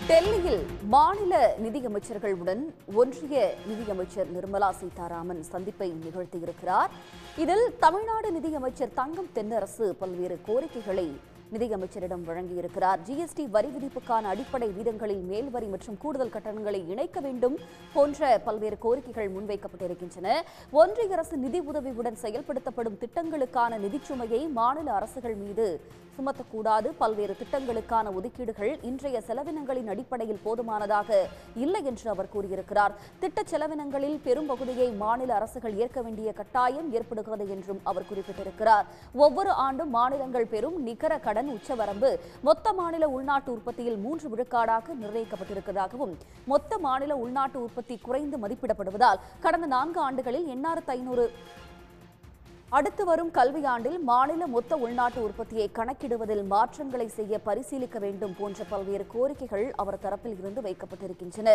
டெல்லியில் மாநில நிதியமைச்சர்களுடன் ஒன்றிய நிதியமைச்சர் நிர்மலா சீதாராமன் சந்திப்பை நிகழ்த்தியிருக்கிறார். இதில் தமிழ்நாடு நிதியமைச்சர் தங்கம் தென்னரசு பல்வேறு கோரிக்கைகளை நிதியமைச்சரிடம் வழங்கியிருக்கிறார். ஜிஎஸ்டி வரி விதிப்புக்கான அடிப்படை வீதங்களில் மேல் வரி மற்றும் கூடுதல் கட்டணங்களை இணைக்க வேண்டும் போன்ற பல்வேறு கோரிக்கைகள் முன்வைக்கப்பட்டிருக்கின்றன. ஒன்றிய அரசு நிதி உதவியுடன் செயல்படுத்தப்படும் திட்டங்களுக்கான நிதிச்சுமையை மாநில அரசுகள் மீது சுமத்தக்கூடாது. பல்வேறு திட்டங்களுக்கான ஒதுக்கீடுகள் இன்றைய செலவினங்களின் அடிப்படையில் போதுமானதாக இல்லை என்று அவர் கூறியிருக்கிறார். திட்ட செலவினங்களில் பெரும் பகுதியை மாநில அரசுகள் ஏற்க வேண்டிய கட்டாயம் ஏற்படுகிறது என்றும் அவர் குறிப்பிட்டிருக்கிறார். ஒவ்வொரு ஆண்டும் மாநிலங்கள் பெறும் நிகர கடன் உச்சவரம்பு மொத்த மாநில உள்நாட்டு உற்பத்தியில் 3 விழுக்காடாக நிர்ணயிக்கப்பட்டிருப்பதாகவும், மொத்த மாநில உள்நாட்டு உற்பத்தி குறைந்து மதிப்பிடப்படுவதால் கடந்த 4 ஆண்டுகளில் 8500 அடுத்து வரும் கல்வியாண்டில் மாநில மொத்த உள்நாட்டு உற்பத்தியை கணக்கிடுவதில் மாற்றங்களை செய்ய பரிசீலிக்க வேண்டும் போன்ற பல்வேறு கோரிக்கைகள் அவர் தரப்பில் இருந்து வைக்கப்பட்டிருக்கின்றன.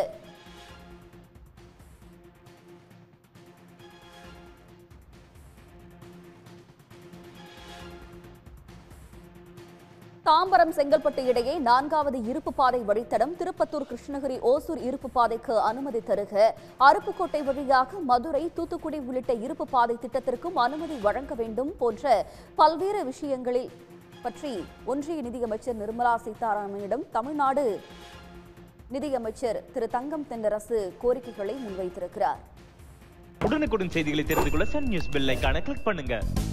தாம்பரம் செங்கல்பட்டு இடையே 4வது இருப்பு பாதை வழித்தடம், திருப்பத்தூர் கிருஷ்ணகிரி ஓசூர் இருப்பு பாதைக்கு அனுமதி தருக, அருப்புக்கோட்டை வழியாக மதுரை தூத்துக்குடி உள்ளிட்ட இருப்பு பாதை திட்டத்திற்கும் அனுமதி வழங்க வேண்டும் போன்ற பல்வேறு விஷயங்களில் பற்றி ஒன்றிய நிதியமைச்சர் நிர்மலா சீதாராமனிடம் தமிழ்நாடு நிதியமைச்சர் திரு தங்கம் தென்னரசு கோரிக்கைகளை முன்வைத்திருக்கிறார். உடனுக்குடன் செய்திகளை தெரிந்து கொள்ள சன் நியூஸ் பெல் ஐகானை கிளிக் பண்ணுங்க.